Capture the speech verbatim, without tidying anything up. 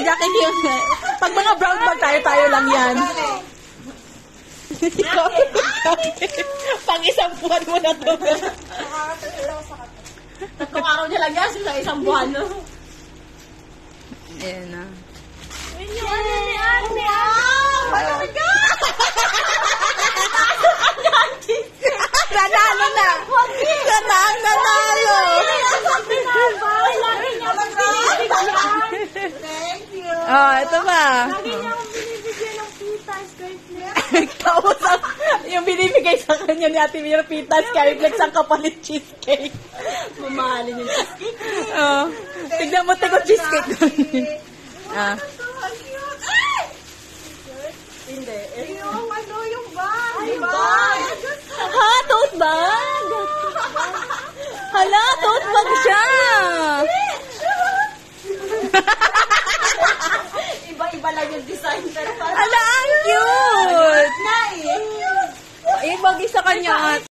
Jackie Kim. Pag mga brown bag tayo, tayo lang yan. Pang isang buwan mo na to. Tatlong araw niya lang yan sa isang buwan, no? Ayan na. Yun yung ano ni Ate. Malaki ka! Nanalo na! Sana ang nanalo! Thank you! Oh, ito ba? Lagi niya akong binibigyan ng pita, skyflex. Tapos ang- yung binibigay sa kanya ni Ate Mira Pita, Skyflex ang kapalit cheesecake. Mamahalin yung cheesecake. Oh. Tignan mo, tigo cheesecake. Ah. Hindi. Yung ano, yung bag. Ay, diba? bag. Ha, tote bag? Hala, tote bag siya. Iba-iba lang yung design. Pero parang Hala, ang cute. na eh. Eh, bagay sa kanya.